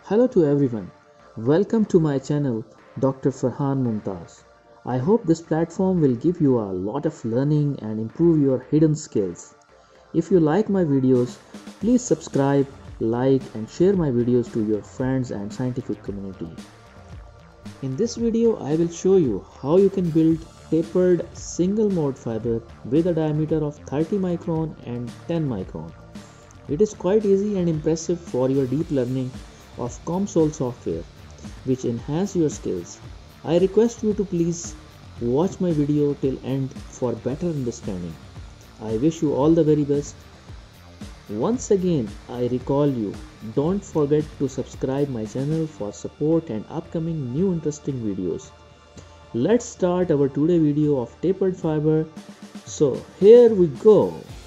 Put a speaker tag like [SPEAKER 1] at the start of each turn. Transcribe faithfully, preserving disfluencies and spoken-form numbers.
[SPEAKER 1] Hello to everyone. Welcome to my channel, Doctor Farhan Mumtaz. I hope this platform will give you a lot of learning and improve your hidden skills. If you like my videos, please subscribe, like and share my videos to your friends and scientific community. In this video, I will show you how you can build tapered single mode fiber with a diameter of thirty micron and ten micron. It is quite easy and impressive for your deep learning of COMSOL software, which enhance your skills. I request you to please watch my video till end for better understanding. I wish you all the very best. Once again, I recall you, don't forget to subscribe my channel for support and upcoming new interesting videos. Let's start our today video of tapered fiber. So here we go.